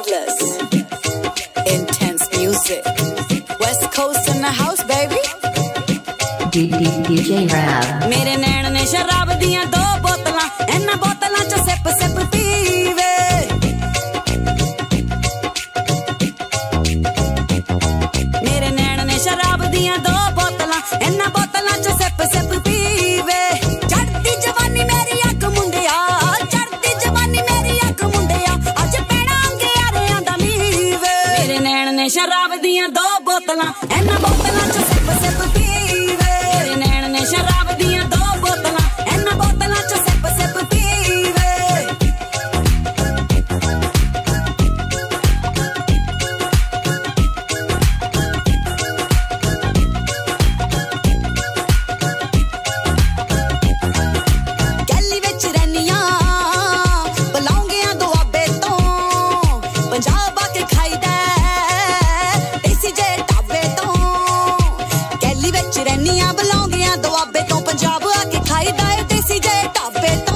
Marvelous. Intense music. West Coast in the house, baby. DJ Rab. मेरे नैन ने शराब दियां दो बोतलां, इन्हां बोतलां च सिप सिप पीवे। मेरे नैन ने शराब दियां दो बोतलां, इन्हां बोतलां च सिप सिप पीवे। चढ़दी जवानी मेरी अख मुंडिया, चढ़दी जवानी मेरी अख मुंडिया, अज पैणा अंगियारियां दा मीवे। मेरे नैन ने शराब दियां दो बोतलां, इन्हां बोतलां च सिप सिप पीवे। मेरे नैन ने शराब दियां दो बोतलां, इन्हां बोतलां च सिप सिप पीवे। गैली विच रैनियां बलौंगियां दुआबे तो, पंजाब आके खाईदा देसी जे ढाबे तो। गैली विच रैनियां बलौंगियां दुआबे तो, पंजाब आके खाईदा देसी जे ढाबे तो।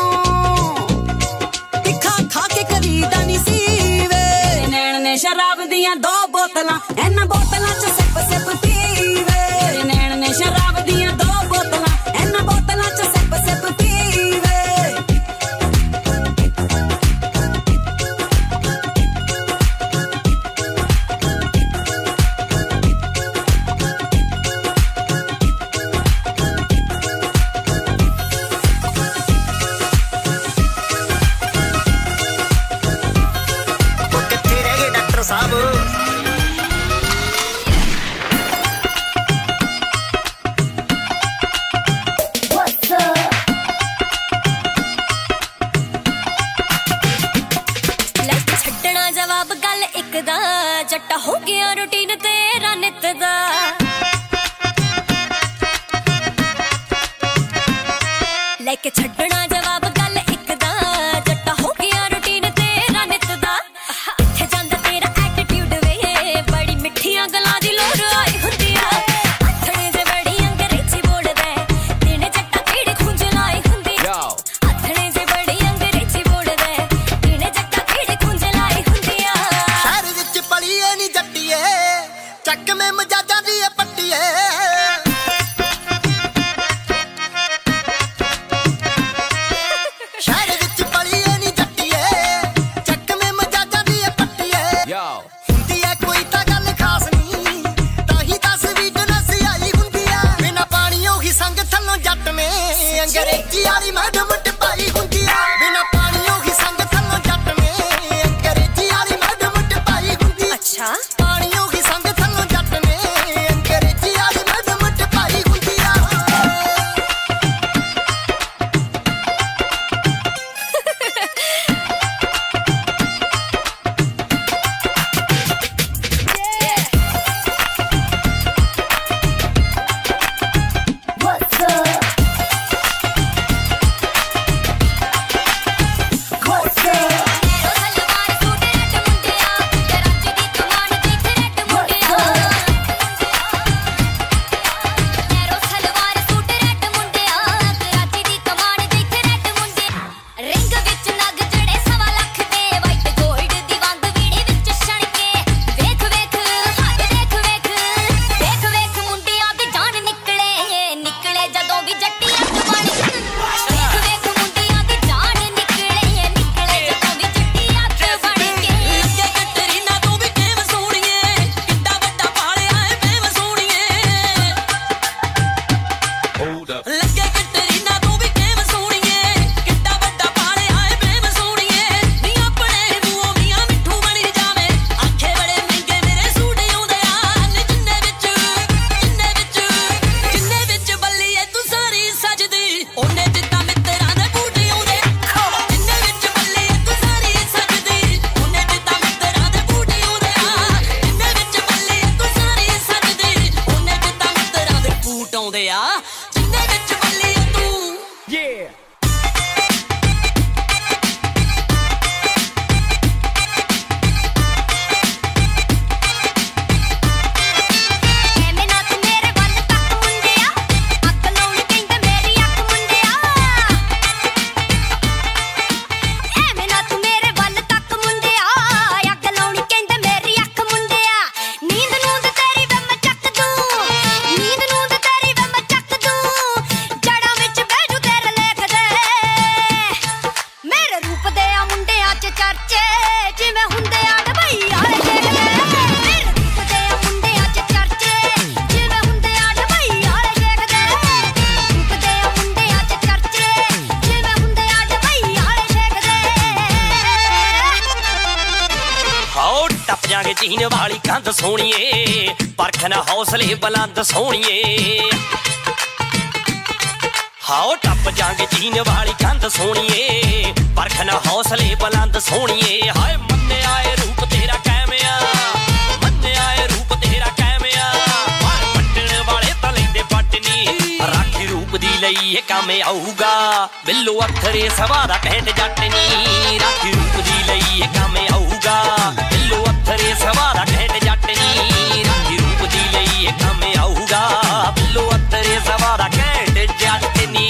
तिखा खा के करीदा नी सीवे। नैन ने शराब दियां दो बोतलां, इन्हां बोतलां च सिप सिप पीवे। नैन ने शराब दियां दो बोतलां, इन्हां बोतलां च सिप सिप पीवे। कित्थे रह गए डॉक्टर साहब? छड्डना जवाब गल इक दा, जट्टा हो गया रूटीन तेरा नित दा। लेके छड्डना जवाब गल इक दा, जट्टा हो गया रूटीन तेरा नित दा। इत्थे जांदा तेरा एटीट्यूड वे, बड़ी मिठियां गल्लां दी लोड़ आई हुंदी आ। आथणे जे बड़ी अंग्रेजी बोलदा, दिने जट्टा केड़े खुंझ लाई हुंदी। आथणे जे बड़ी अंग्रेजी बोलदा, दिने जट्टा केड़े खुंझ लाई हुंदी आ। शहर विच पलीए नी जट्टीए, ਚੱਕ में मजाजा दी ए पट्टीए। शहर विच पलीए नी जट्टीए, ਚੱਕ में मजाजा दी ए पट्टीए। हुंदी ए कोई तां गल खास नी, ताही दस वीकनेस आई हुंदी आ। बिना पाणियों ही संग थल्लों जट ने अंग्रेजी वाली मैडम टपाई हुंदी आ। बिना पाणियों ही संग थल्लों जट ने अंग्रेजी वाली मैडम टपाई हुंदी आ। अच्छा पाणियों ही संग थल्लों जट ने अंग्रेजी वाली मैडम टपाई हुंदी आ। ਜਿੰਨੇ ਵਿੱਚ कंध सोहणीए परखना हौसले बुलंद सोहणीए हाओ टप जांगे चीन वाली कंध सोहणीए परखना हौसले बुलंद सोहणीए हाय मन्ने आए रूप तेरा कैमिया मन्ने आए रूप तेरा कैमिया पर पट्टण वाले तले दे पटनी राखी रूप दी लई काम आऊगा बिल्लो अथरे सवारा कहत जटनी राखी रूप दी लई काम आऊगा बिल्लो अथरे सवारा कहत जटनी राखी रूप दी लई काम आऊगा बिल्लो अथरे सवारा कहत जटनी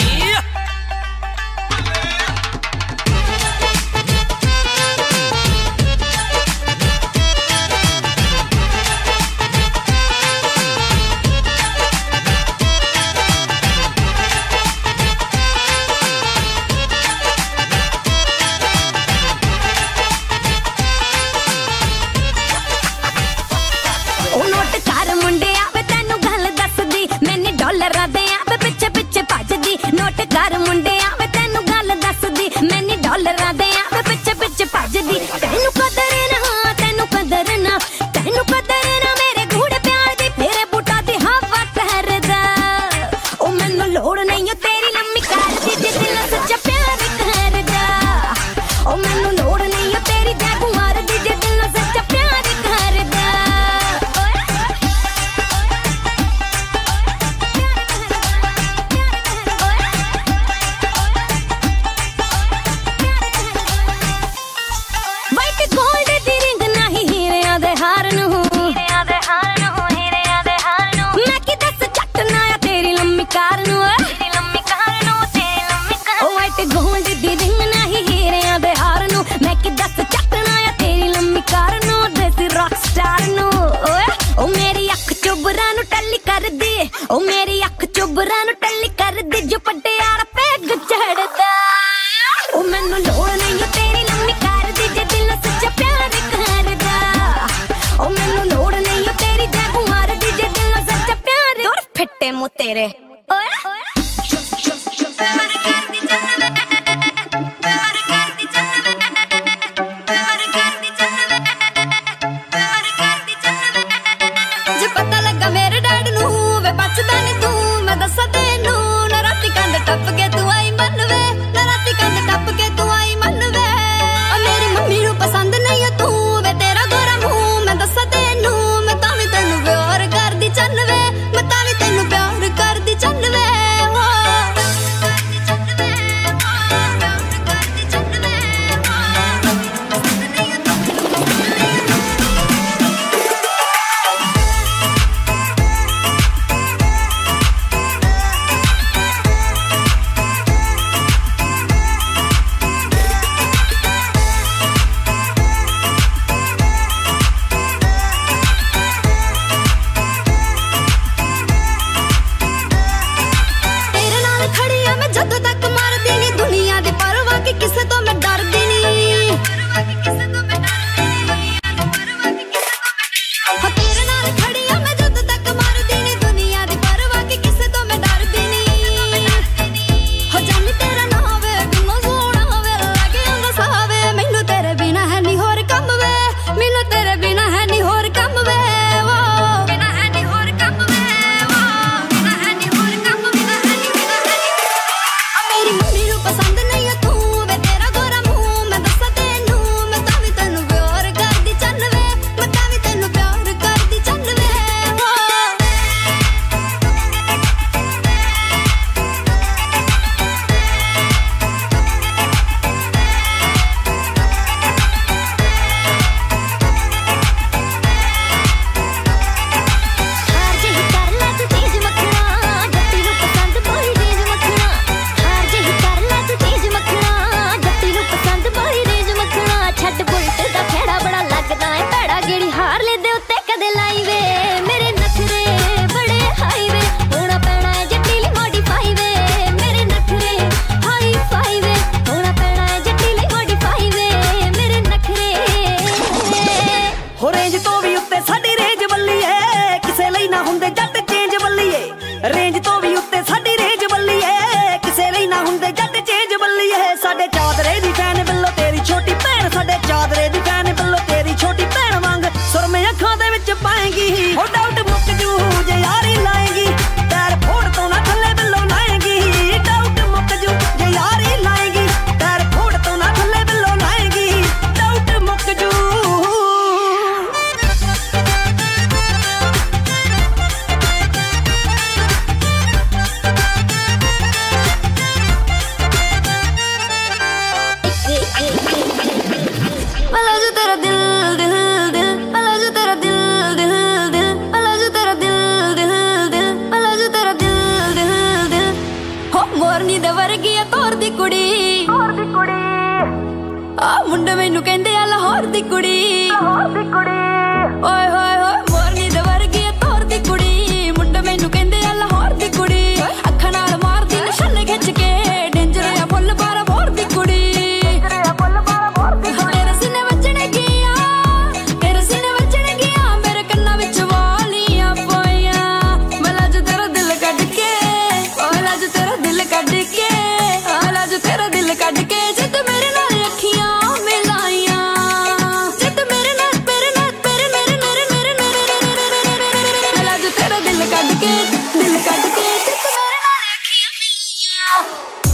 पसंद नहीं है तू वे तेरा गोरा मुंह मैं दसा तेनू मैं मोरनी दे वर्गी आ तोर दी कुड़ी आ मुंडे मैनू कहंदे आ लाहौर दी कुड़ी ओए होए होए मोरनी दे वर्गी आ तोर दी कुड़ी मुंडे मैनू कहंदे आ लाहौर दी कुड़ी अखां नाल मारदी निशाने खिच के डेंजर आ फुल बारा भोर दी कुड़ी तेरे सीने वजने गिया मेरे कन्ना विच वालियां पोइयां मैं लज तेरा दिल कट के ओ लज तेरा दिल कट के ओ लज तेरा दिल कट के जिद मेरे नाल अखियां मिलाइयां जिद मेरे नाल मैं लज तेरा दिल कट के जिद मेरे नाल अखियां मिलाइयां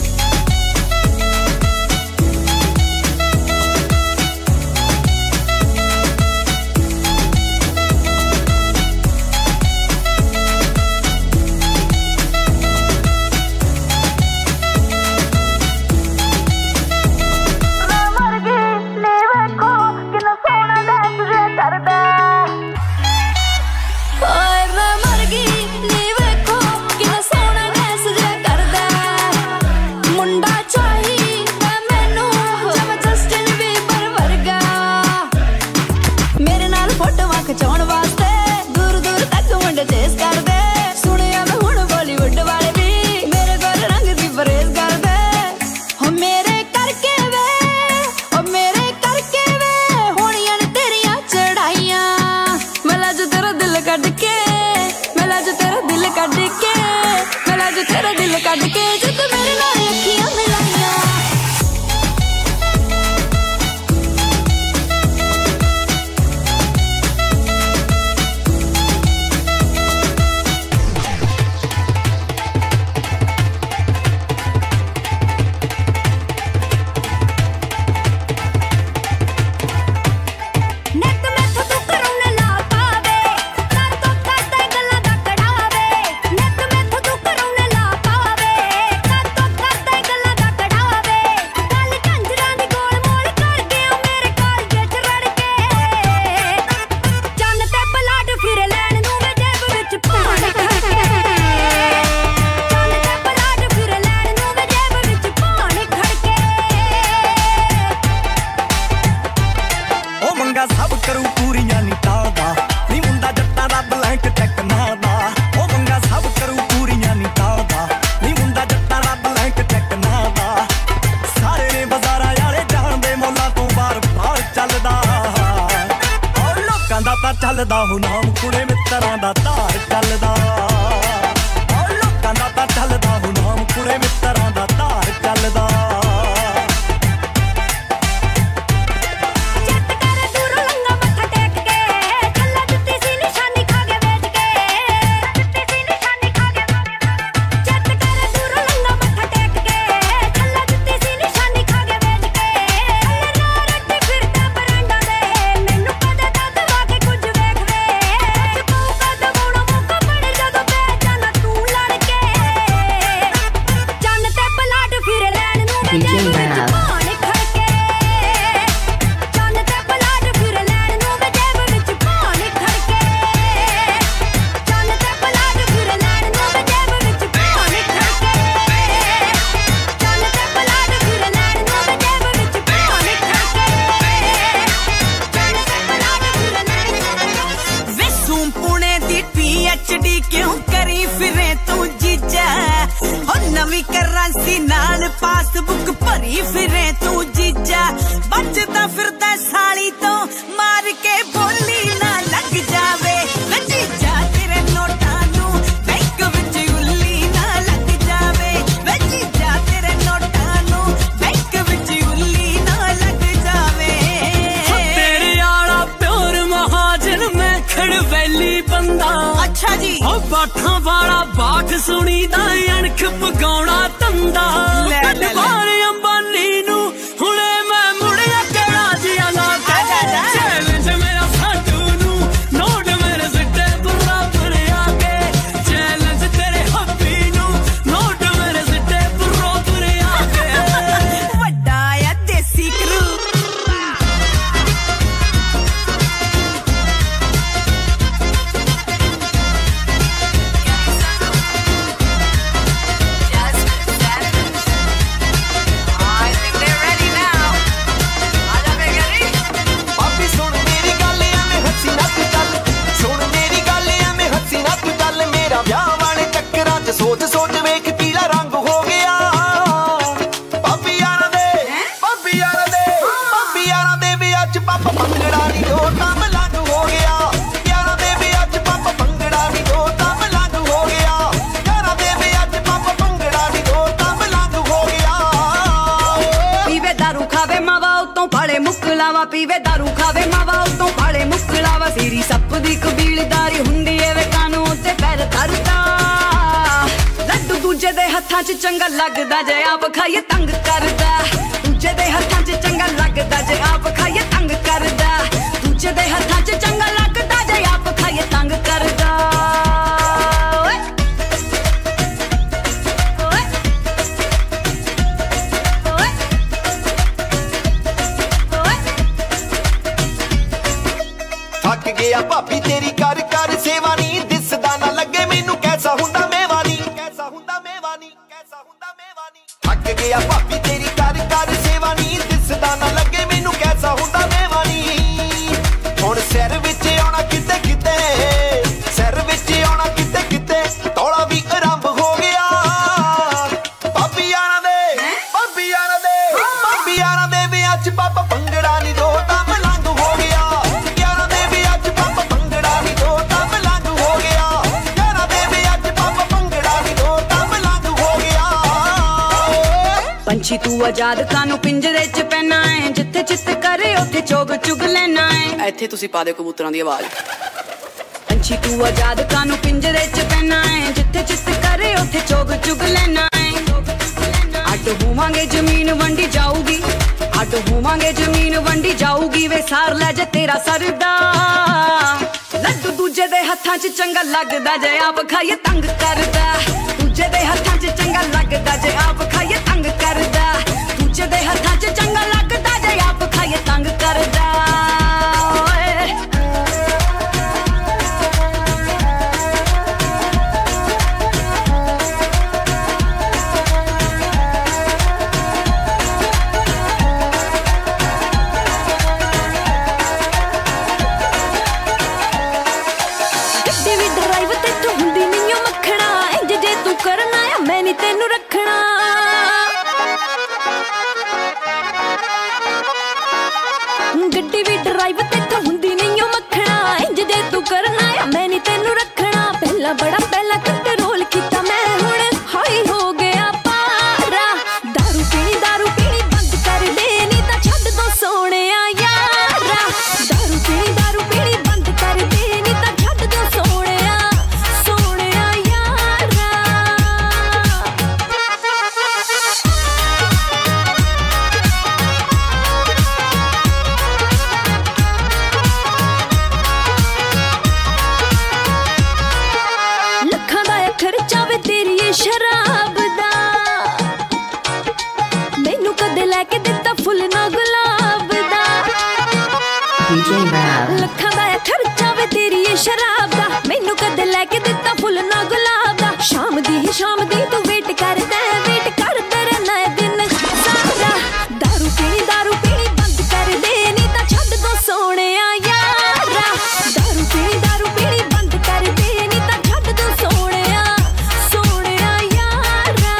खचाउण वास्ते दूर दूर तक मुंडे चेस कर दे सुनिया मैं हुण बॉलीवुड वाले भी मेरे गोर रंग दी परहेज कर दे हो मेरे करके वे होणियां ने तेरियां चढ़ाइयां मैं लज तेरा दिल कट के मैं लज तेरा दिल कट के मैं लज तेरा दिल कट के जिद मेरे नाल अखियां मिलाइयां सब करूं पूरियां नी टालदा नी मुंडा जट्टां दा ब्लैंक चैक मारदा ओ मंगा सब करूं पूरियां नी टालदा नी मुंडा जट्टां दा ब्लैंक चैक मारदा सारे ने बाजारां वाले जाणदे मौला तो बार बार चलदा ओ लोकां दा तां चलदा हो नाम कुड़े मित्तरां दा धार चलदा ओ लोकां दा तां चलदा हो नाम कुड़े मित्तरां दा धार चलदा नवी करंसी नाल पासबुक भरी फिरे तू जीजा बचदा फिरदा साली तो मार के बोली ना लग जावे जीजा तेरे नोटां नू बैंक विच उल्ली ना लग जावे जीजा तेरे नोटां नू बैंक विच उल्ली ना लग जावे तेरे आला प्योर महाजन मैं खड़वैली बंदा अच्छा जी ओ बाठां वाला बाठ सुनी दा अणख पगाउणा तंदा बारे अंबानी नू हुणे मैं मुड़िया केड़ा जिया ला चैलेंज मेरा साडू नू नोट मेरे सिट्टे बराबर आके चैलेंज तेरे हब्बी नू नोट मेरे सिट्टे बराबर आके वड्डा आ देसी क्रू मुकलावा पीवे दारू खावे मावा उतों भाले मुकलावा सीरी सप दी कबीलदारी हुंदी ए वे कानूं ते पैर धरदा लड्डू दूजे दे हत्थां च चंगा लगदा जे आप खाइए तंग करदा दूजे दे हत्थां च चंगा लगदा जे आप खाइए तंग करदा दूजे दे हत्थां च चंगा लगदा जे आप खाइए तंग करदा गया भाभी तेरी कर कर सेवा नी दिसदा ना लगे मैनू कैसा हुंदा मेवानी कैसा हुंदा मेवानी कैसा हुंदा मेवानी थक गया भाभी तेरी कर कर सेवा नी दिसदा ना लगे मैनू कैसा हुंदा मेवानी हुण सिर विच आउणा किते किते सिर विच आउणा किते किते तौला भी आरंभ हो गया भाभी आना दे भाभी आना दे भाभी आना दे वे अज पापा भंगड़ा नी दो तां मलंग हो गया पंछी तू आजाद कानू पिंजरे च पैना है जिथे चित करे उथे चोग चुग लेना है इथे तुसी पा दे कबूतरां दी आवाज पंछी तू आजाद कानू पिंजरे च पैना है जिथे चित करे उथे चोग चुग लेना है अड होवांगे जमीन वंडी जाऊगी अड होवांगे जमीन वंडी जाऊगी वे सार ले जे तेरा सरदा लड्डू दूजे दे हत्थां च चंगा लगदा जे आप खाइए तंग करदा दूजे दे हत्थां च चंगा लगदा जे आप खाइए तंग करदा दूजे दे हत्थां च चंगा लगदा जे आप खाइए तंग करदा तेनू रखना गड्डी भी ड्राइव तेथों हुंदी नहीं मखना इंज जे तू करना है मैं नहीं तेनू रखना पहला बड़ा पहला कंट्रोल किया मैं हुण हाई हो गया पारा दारू पीनी बंद कर दे नहीं तां छड्ड दो सोहणिया यारा दारू पीनी बंद कर दे नहीं तां छड्ड दो सोहणिया यारा खर्चा वे तेरी ये शराब दा मैनू कदे लैके दिता फुल ना गुलाब दा लखा दा खर्चा वे तेरी ये शराब दा मैनू कदे लैके दिता फुल ना गुलाब दा शाम दी तू वेट करदा रहना है दिन सारा दारू पीनी बंद कर दे नहीं तां छड्ड दो सोहणिया यारा दारू पीनी बंद कर दे नहीं तां छड्ड दो सोहणिया यारा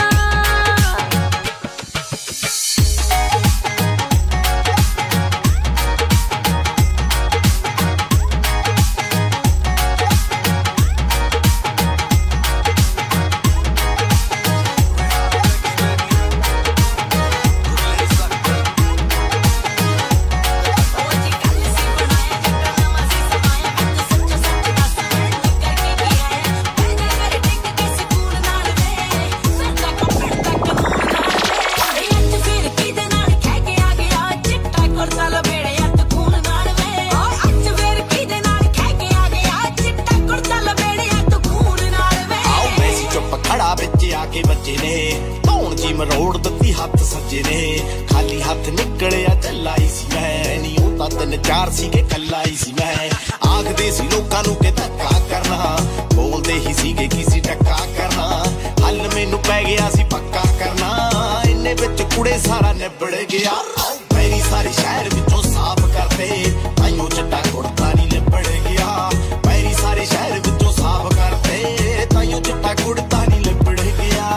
आके बच्चे ने धौन जी मरोड़ दती हाथ सज्जे ने खाली हाथ निकलिया चलाई सी मैं नहीं होता 3-4 सी के कलाई सी मैं आखदे सी लोकां नूं के धक्का करना बोलदे ही सीगे किसी टक्का करना हल मैनू पै गया सी पक्का करना इन्ने विच कुड़े सारा निबड़ गया मेरी सारी शहर विचों साफ करते ताइयों चिट्टा कुड़ता नहीं लिबड़ गया मेरी सारे शहर विचों साफ करते ताइयों चिट्टा कुड़ता नहीं लिबड़ गया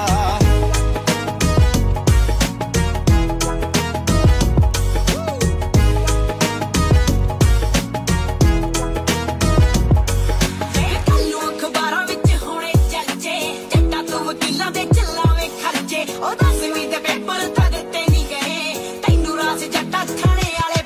ਉਹ 10ਵੀਂ ਦੇ ਪੇਪਰ ਤਾਂ ਦਿੱਤੇ ਨਹੀਂ ਗਏ ਤੈਨੂੰ ਰਾਸ ਜੱਟਾ ਥਾਣੇ ਵਾਲੇ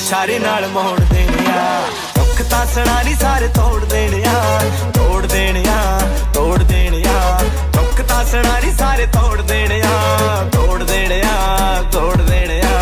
इशारे नाल मोड़ देने आ दुख तां सड़ा नहीं सारे तोड़ देने आ तोड़ देने आ तोड़ देने आ दुख तां सड़ा नहीं सारे तोड़ देने आ तोड़ देने आ तोड़ देने आ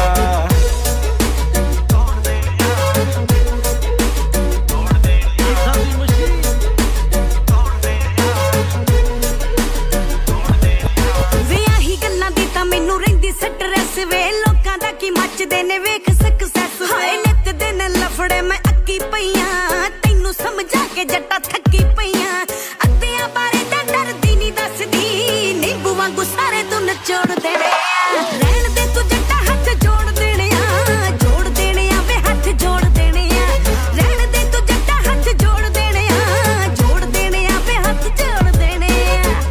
मैनू रहिंदी स्ट्रेस वे लोकां दा की मचदे ने वेख सक्सेस हाय नित दिन लफड़े मैं अक्की पईयां तैनू समझा के जट्टा थक्की पईयां अत्तियां बारे तां डरदी नहीं दसदी नींबू वांगू सारे तू नचोड़ देने रहन दे तू जट्टा हाथ जोड़ देने आ वे हाथ जोड़ देने आ रहन दे तू जट्टा हाथ जोड़ देने आ वे हाथ जोड़ देने आ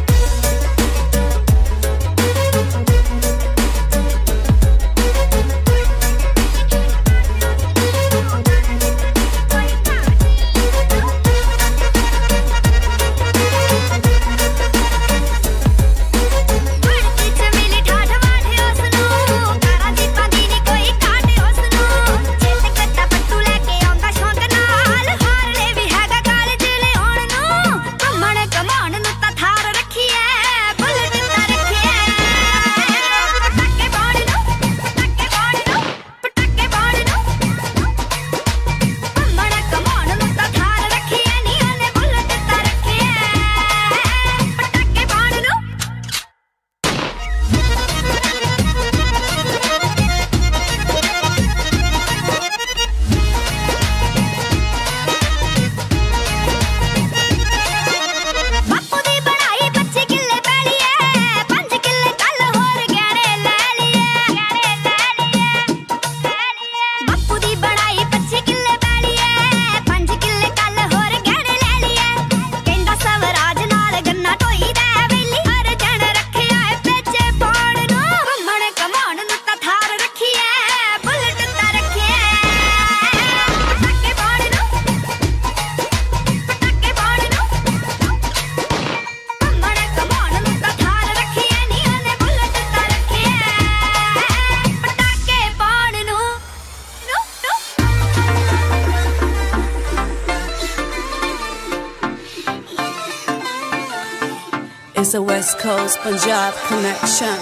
It's a West Coast Punjab connection.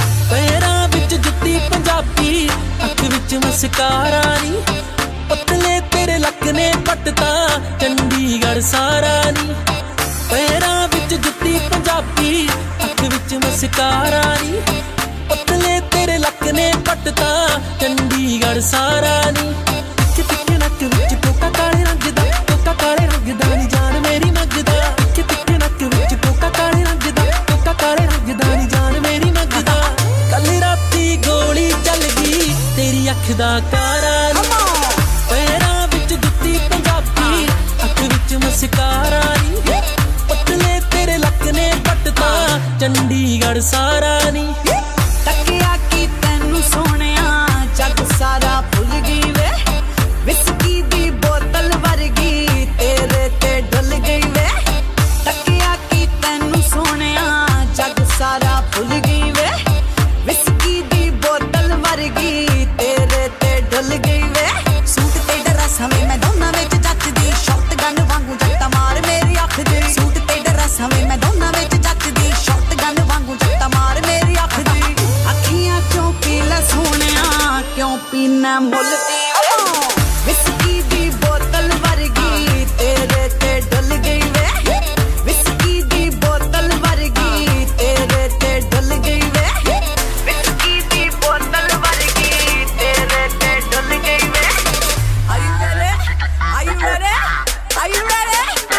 पैरां विच जुत्ती पंजाबी अख विच मस्कारा नी पतले तेरे लक ने पटता चंडीगढ़ सारा नी पैरां विच जुत्ती पंजाबी अख विच मस्कारा नी पतले तेरे लक ने पटता चंडीगढ़ सारा नी तिक्के नक विच कोका काले रंग दा नी जान मेरी मंगदा तिक्के नक विच कोका काले रंग दा नी जान मेरी मंगदा कल राती गोली चल गई तेरी अख दा कारा नी पैरां विच जुत्ती पंजाबी अख विच मस्कारा नी पतले तेरे लक ने पटता चंडीगढ़ सारा नी तकिया की तैनू सोहणिया जग सारा भुल गई वे विस्की दी बोतल वर्गी तेरे ते डुल गई वे तकिया की तैनू सोहणिया जग सारा भुल गई वे विस्की दी बोतल वर्गी तेरे ते डुल गई वे सूट ते ड्रेस हमें मैं दोनां विच जचदी शॉटगन वांगू जट्टा मार मेरी अख दी सूट ते ड्रेस हमें मैं दोनां विच जचदी शॉटगन वांगू जट्टा मार मेरी अख दी अखियां क्यों पीला सोहणिया क्यों पीना मुल दी विस्की दी बोतल वर्गी तेरे ते डुल गई वे विस्की दी बोतल वर्गी तेरे ते डुल गई वे विस्की दी बोतल वर्गी तेरे ते डुल गई वे Are you ready? Are you ready? Are you ready?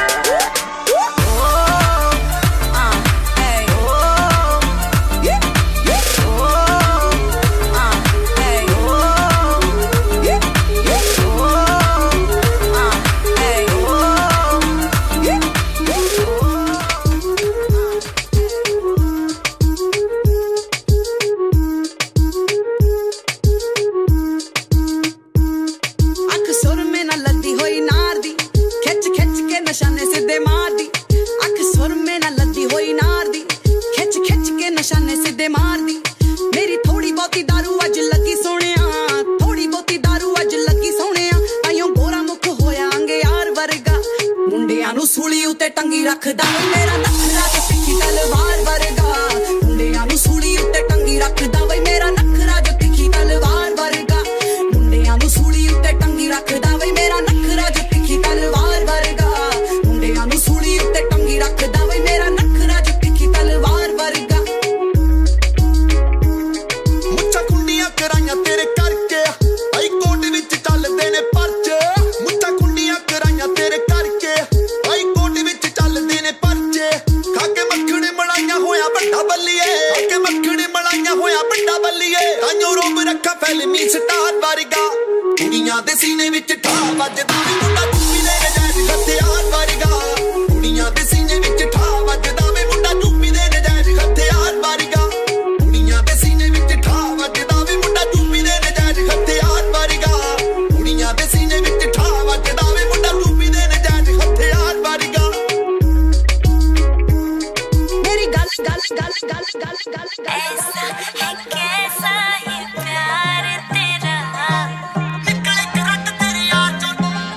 निशाने सीधे मार दी अख सुर में ना लद्दी होई नार दी खिच खिच के निशाने सीधे मार दी मेरी थोड़ी बहुती दारू अज लगी सोहणिया थोड़ी बहुती दारू अज लगी सोहणिया टंगी रखदा वे मेरा नखरा जो तिखी तलवार वर्गा मुंडियां नू सूली उत्ते टंगी रखदा वे मेरा नखरा जो तिखी तलवार वर्गा मुंडियां नू सूली उत्ते टंगी रखदा वे मेरा नखरा जो तिखी तलवार वर्गा मुंडियां नू सूली उत्ते टंगी रखदा वे मेरा नखरा जो तिखी तलवार वर्गा मुच्छां कुंडियां कराइयां तेरे करके आई कोट विच चलदे ने परचे मुच्छां कुंडियां कराइयां तेरे करके आई कोट विच चलदे ने परचे खाके मक्खणे मलाइयां होया बड्डा बल्लीए खाके मक्खणे मलाइयां होया बड्डा बल्लीए ताइयों रोब रखा फिल्मी स्टार वर्गा कुड़ियां दे सीने विच ठा वजदा वे मुंडा चूपी दे नजायज हथियार वर्गा कुड़ियां दे सीने विच ठा वजदा वे मुंडा चूपी दे नजायज हथियार वर्गा कुड़ियां दे सीने विच ठा वजदा वे मुंडा चूपी दे नजायज हथियार वर्गा कुड़ियां दे सीने विच ठा वजदा वे मुंडा चूपी दे नजायज हथियार वर्गा मेरी गल गल गल गल गल गल ऐसा है कैसा ये प्यार तेरा निकले करट तेरे यार चों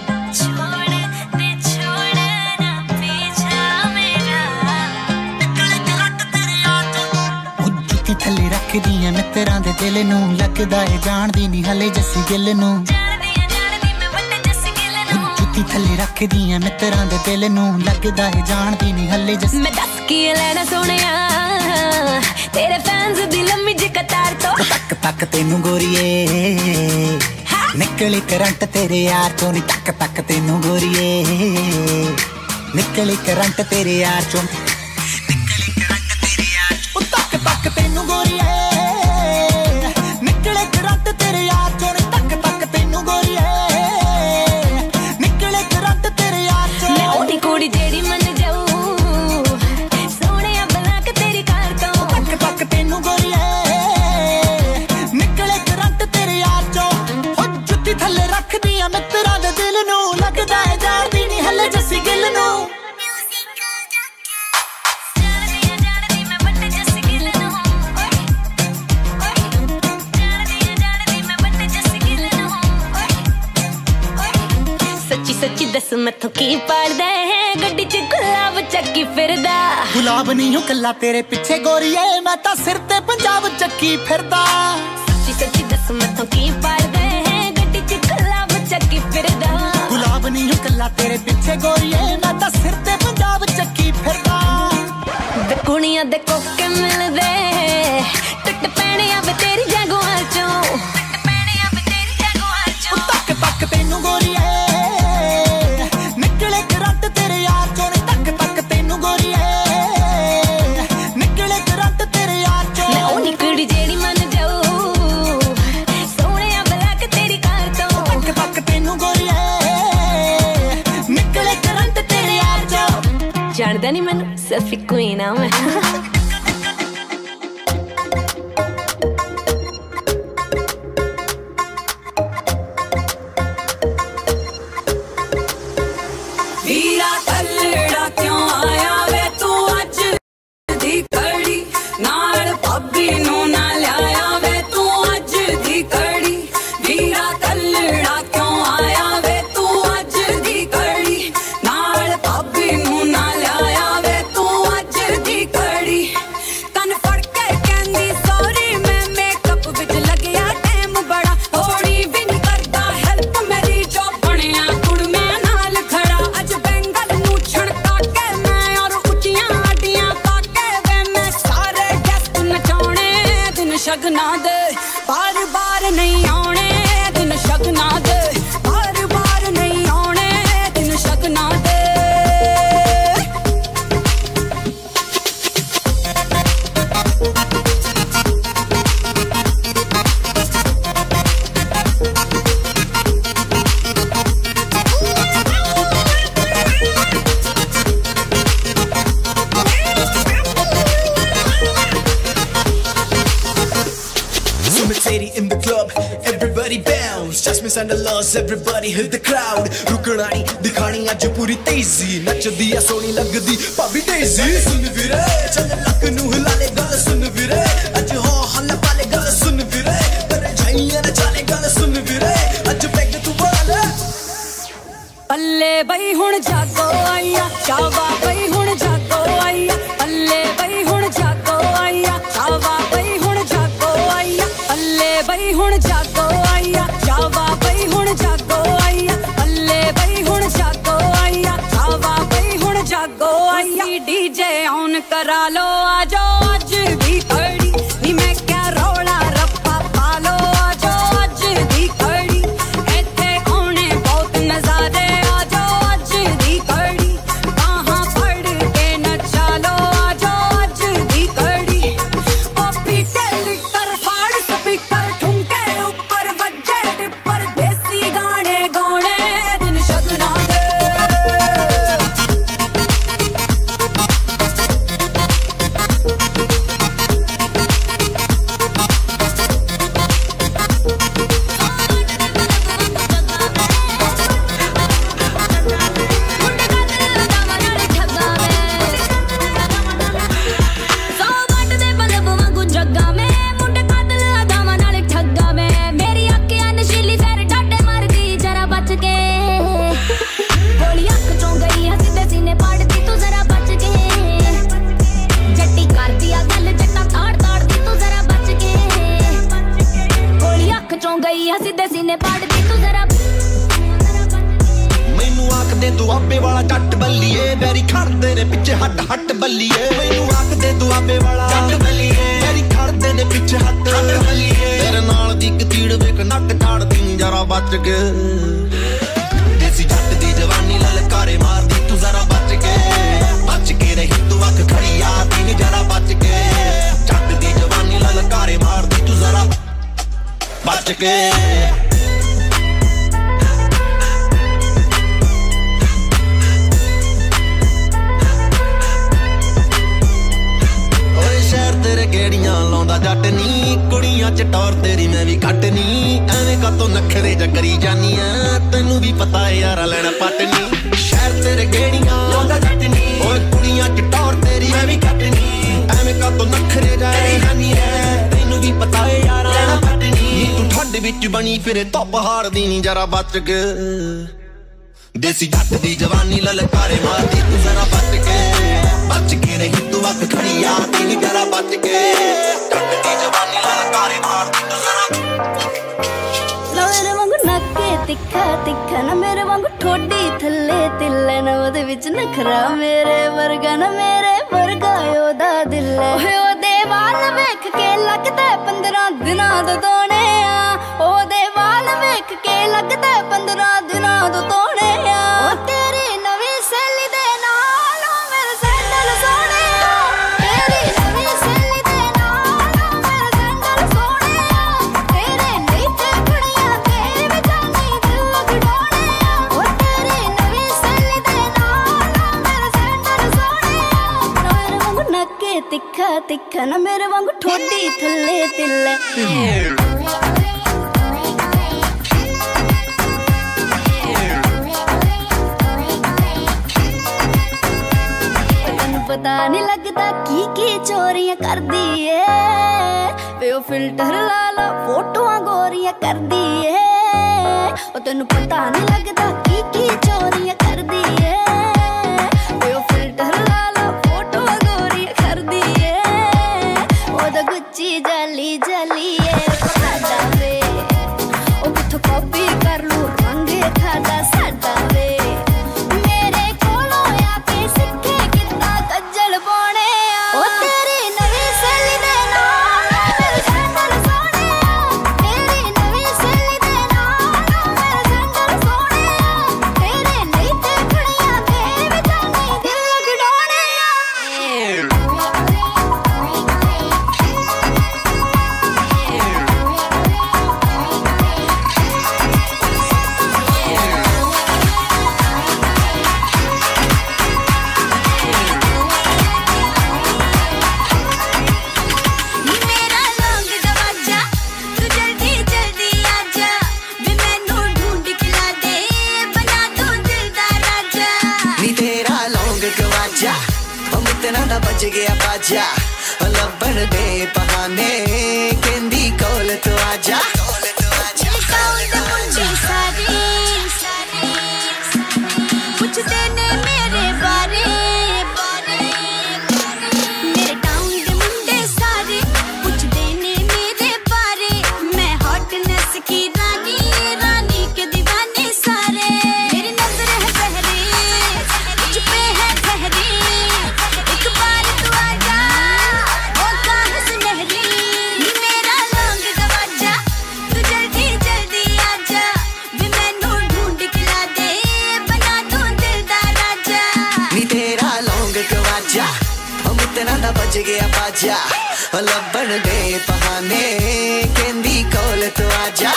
छोड़ ना पीछा मेरा निकले करट तेरे यार चों जुत्ती थल्ले रखदियां मित्तरां दे दिल नूं लगदा ए जाणदी नहीं हले जस्सी गिल नूं जानदी मैं वड्डे जस्सी गिल नूं जुत्ती थल्ले रखदियां मित्तरां दे दिल नूं लगदा ए जाणदी नहीं हले जस्सी मैं दस की लेना सोनिया तेरे फैंस दी लम्मी जी कतार तो तक तक तेनू गोरीए निकली करंट तेरे यार चों नी तक तक तेनू गोरीए निकली करंट तेरे यार चों निकली करंट तेरे यार चों तक तक तेनू गोरीए निकले करंट तेरे यार चों नी तक तक तेनू गोरीए निकले करंट तेरे यार चों मैं ओनी कुड़ी जेड़ी मन जाऊं सोनिया बना के तेरी कार तो तक तक तेनू गोरीए निकले करंट तेरे यार चों हो जुत्ती थल्ले रखदियां मित्तरां दे दिल नूं लगदा ए जाणदी नहीं हले जस्सी गिल नूं जानदी मैं वड्डे जस्सी गिल नूं जानदी मैं वड्डे जस्सी गिल नूं सच्ची सच्ची दस मैथों की पाड़दा है गड्डी च गुलाब चक्की फिरदा गुलाब नहीं हूं कल्ला तेरे पीछे गोरीए मैं तां सिर ते पंजाब चक्की फिरदा सच्ची सच्ची दस मैथों की पाड़दा है गड्डी च गुलाब चक्की फिरदा गुलाब नहीं हूं कल्ला तेरे पीछे गोरीए मैं तां सिर ते पंजाब चक्की फिरदा वे कुड़ियां दे कोके मिलदे टुट पैणे आ वे तेरी जगुआं चों टुट पैणे आ वे तेरी जगुआं चों तक तक तेनू गोरीए निकले करंट तेरे यार चों नी तक तक तेनू गोरीए निकले करंट तेरे यार चों मैं ओनी कुड़ी जेड़ी मन जाऊं सोनिया बला के तेरी कार तो तक तक तेनू गोरीए निकले करंट तेरे यार चों जानदा नहीं मैनू सफी क्वीन आ मैं वीरा तलड़ा क्यों आया वे तू अज दी कड़ी नाल भाभी नू ना लिया वे तू अज दी कड़ी वीरा तलड़ा क्यों आया वे तू अज दी कड़ी नाल भाभी नू ना लिया वे तू अज दी कड़ी तन फड़ के कहंदी सॉरी मैं मेकअप विच लगया टाइम बड़ा थोड़ी भी नहीं करदा हेल्प मेरी जो बनया कुड़ मैं नाल खड़ा अज बेंगल नू छड़का के मैं और उच्चियां आडियां पाके वे मैं सारे गेस्ट नचाने दिन शगना दे बार बार नहीं आने दिन शगना दे बार बार नहीं आने दिन शगना दे Cemetery in the club, everybody bounce. Jasmine Sandalars, everybody hit the crowd. रुकना नहीं दिखानी आज पूरी तेजी नचदी आ सोनी लगदी भाभी डेज़ी सुन वीरे चल लक नू हिला ले गल सुन वीरे अज हो हल्ला पाले गल सुन वीरे तेरे जाइया न चाले गल सुन वीरे अज पैग तू वाले पल्ले बई हुण जागो आईया शावा बई हुण तेरे पिछे हट हट बल्लिए मैनू आख दे दुआबे वाला जट बल्लिए मेरी खड़दे दे पिछे हट बल्लिए तेरे नाल दी कतीड़ वेख नक झाड़ दी जरा बच के देसी जट दी जवानी ललकारे मार दी तू जरा बच के रही तू अख खड़ी याद दी जरा बच के जट दी जवानी ललकारे मार दी तू जरा बच के गेड़ियां लाउंदा जट नी कुड़ियां च टौर तेरी मैं भी घट नी एवें कातों नखरे ज करी जानी ऐ तैनू भी पता है यारा लेना पट नी शहर तेरे गेड़ियां लाउंदा जट नी ओए कुड़ियां च टौर तेरी मैं भी घट नी एवें कातों नखरे ज करी जानी ऐ तैनू भी पता है यारा लेना पट नी तू ठंड विच बनी फिरे धुप हार दी नी जरा बच के देसी जट दी जवानी ललकारे मारदी तू जरा बच के रही तू अख खड़ी याद दी जरा बच के जट दी जवानी ललकारे मारदी तू जरा मेरे वांगू नक्के तिखा तिखा ना मेरे वांगू ठोडी थल्ले तिल्ले ना ओदे विच नखरा मेरे वर्गा ना मेरे वर्गा ओदा दिल है ओदे वाल वेख के लगदा 15 दिनां दा तोने आ ओदे वाल वेख के लगदा 15 दिनां दा तोने आ ओ तेरी नवी सैली दे नाल मेरे सैंडल सोने आ तेरी नवी सैली दे नाल मेरे सैंडल सोने आ तेरे नीचे खड़ियां तेरे विचानी दिल लगड़ोने आ ओ तेरी नवी सैली दे नाल मेरे सैंडल सोने आ मेरे वांगू नक्के तिखा तिखा ना मेरे वांगू ठोडी थल्ले तिल्ले पता नहीं लगता की चोरियां कर दी है वे ओ फिल्टर ला ला फोटोआं गोरियां कर दी है ओ तेनू पता नहीं लगता की चोरियां कर दी है वे ओ फिल्टर ला ला फोटोआं गोरियां कर दी है ओ दा गुच्ची जली जली है साडा वे ओ किथों कॉपी कर लूं रंग खादा साडा वे बज गया बाजा लबन दे बहाने कहंदी कोल तो आजा पुछते ने मेरे बारे मेरे टाउन दे मुंडे सारे पुछते ने मेरे बारे मैं हॉटनेस की रानी रानी के दीवाने सारे मेरी नजर है बहरे मुझ पे है ठहरी मेरा लौंग गवाजा तू जल्दी जल्दी आजा वे मैनू ढूंढ के ला दे बना दूं दिल दा राजा नी तेरा लौंग गवाजा हम इतना ना बज गया बाजा लबन दे बहाने कहंदी कोल तो आजा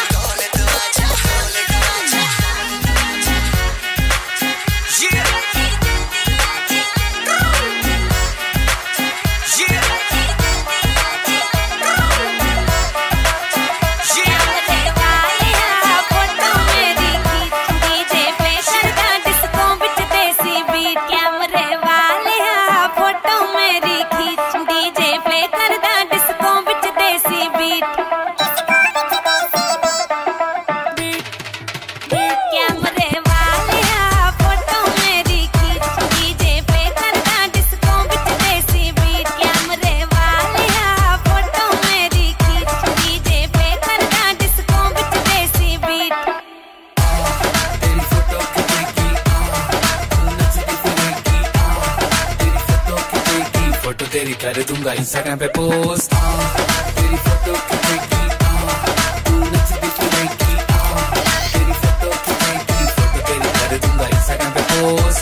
दूंगा इंस्टाग्राम पे पोस्ट। तेरी फोटो खींचेगी तू नचती फिरेगी, तेरी फोटो खींचेगी, फोटो तेरी कर दूंगा इंस्टाग्राम पे पोस्ट।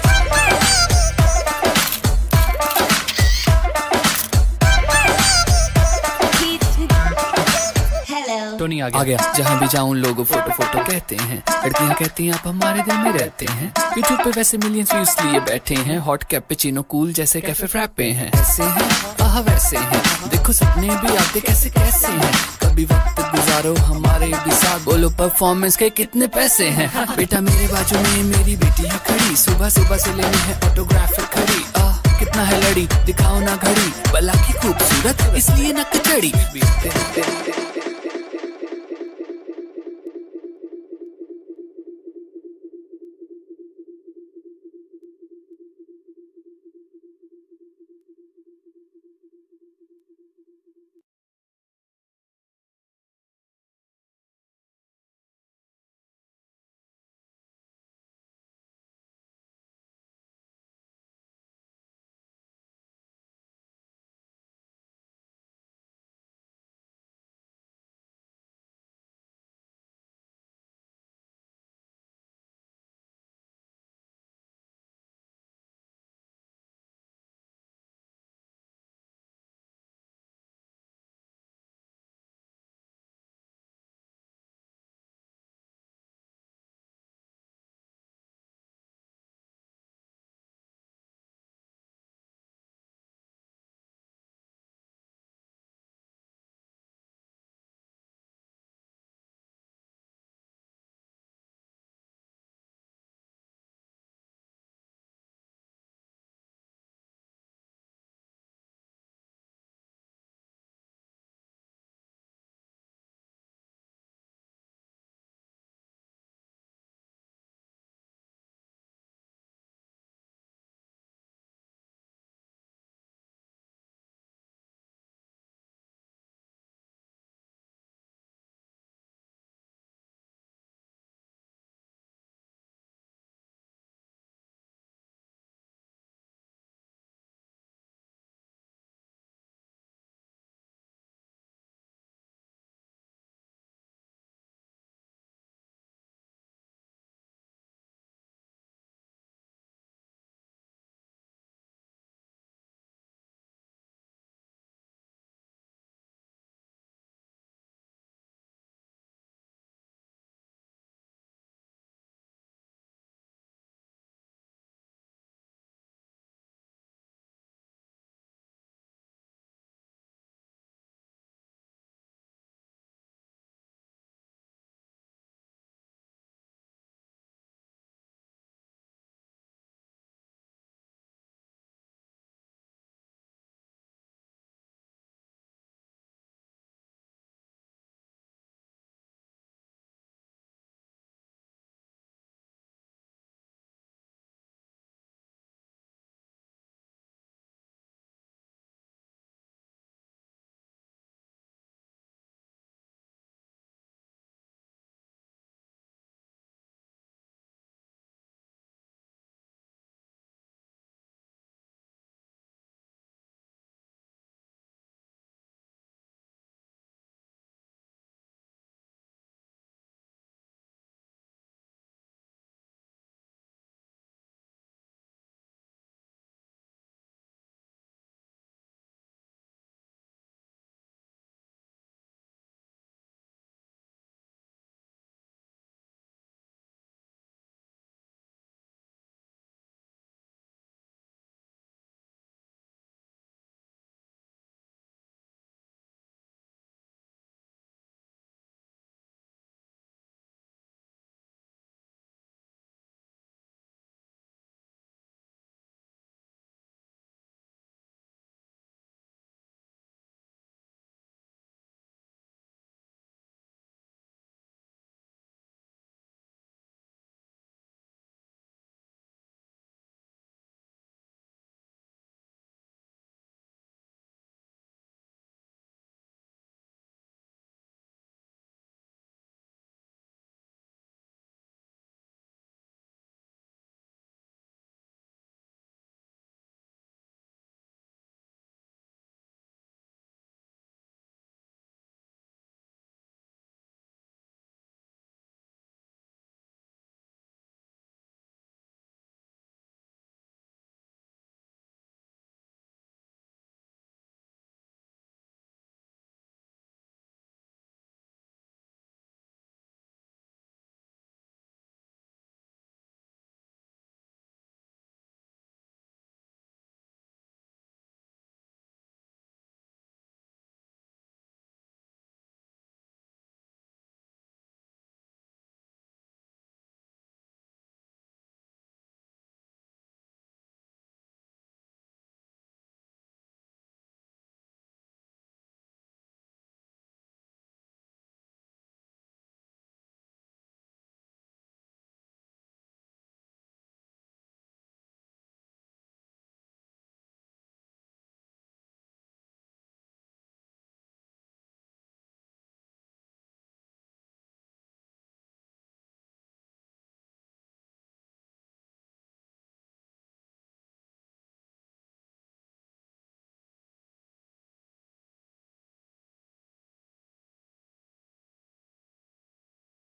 टोनी आ गया। जहाँ भी जाऊँ लोग फोटो फोटो कहते हैं, लड़कियाँ कहती हैं आप हमारे दिल में रहते हैं। यूट्यूब पे वैसे मिलियंस व्यूज लिए बैठे हैं, हॉट कैपेचिनो कूल जैसे कैफे फ्रैप पे हैं। ऐसे हैं आह वैसे हैं, देखो सपने भी आते कैसे कैसे हैं। कभी वक्त गुजारो हमारे भी साथ, बोलो परफॉर्मेंस के कितने पैसे हैं। बेटा मेरे बाजू में मेरी बेटी है खड़ी, सुबह सुबह से लेनी है ऑटोग्राफ खड़ी। कितना है लड़ी दिखाओ ना घड़ी, भला की खूबसूरत इसलिए न कचड़ी।